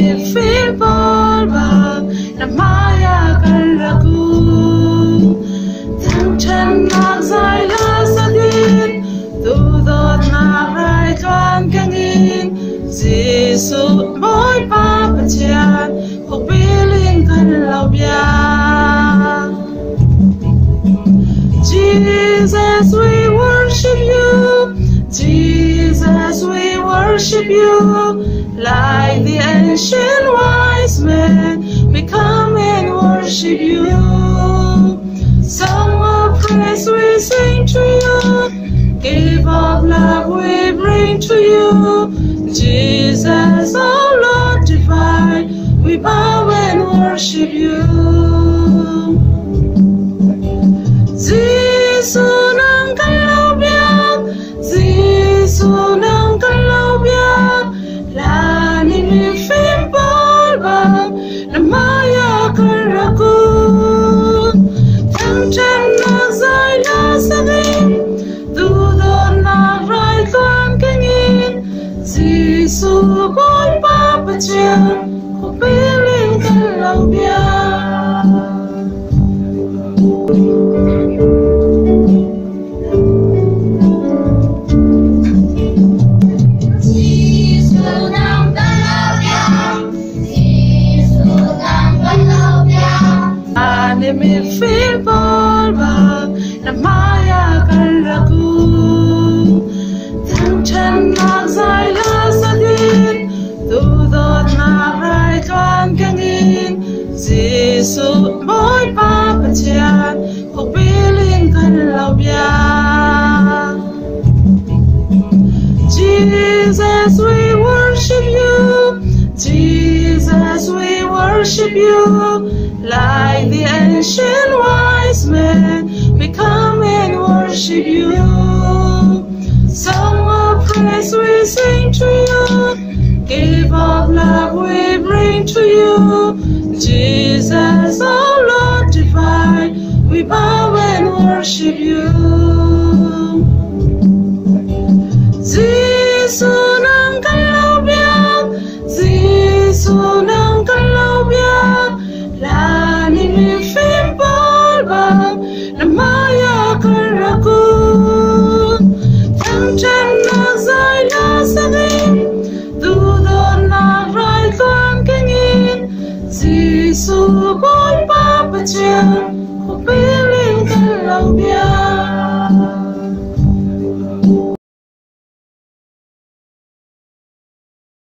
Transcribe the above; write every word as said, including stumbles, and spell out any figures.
Anime feel ball na maya karaku thang chân nak zai la sadin tu dot na rai twan kangin Giêsu boy pa pachian hok biling kan lau bia Jesus we worship you Jesus we worship you like the ancient wise men we come and worship you. Song of praise we sing to you, give of love we bring to you. Jesus, our Lord divine, we bow and worship you. Giêsu nang kalau biak, Giêsu nang kalau biak, la ni mi phim bol bang, na maya karaku. Thang chân na zai la sagin, tu don na rai tuan kengin. Giêsu boy pa pachian, ko piling kalau biak. Anime feel ball na maya karaku thang chân nak zai la sadin tu dot na rai twan kangin Giêsu boy pa pachian hok biling kan lau bia Jesus we worship you Jesus we worship you like the ancient wise men, we come and worship you. Song of praise we sing to you, give of love we bring to you. Jesus, our Lord divine, we bow and worship you. Giêsu nang kalau biak, Giêsu nang kalau biak. La ni mi phim bol bang na maya karaku thang chân na zai la sagin tu don na rai tuan kengin Giêsu boy pa pachian